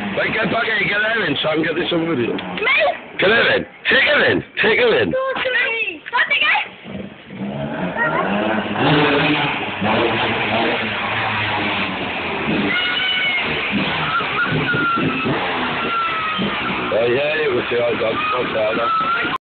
Right, get back in, get her in, so I can get this over with you. Me? Get her in. Take her in. Take her in. Go to me. What the guy? Oh, yeah, you can see our dog's not there.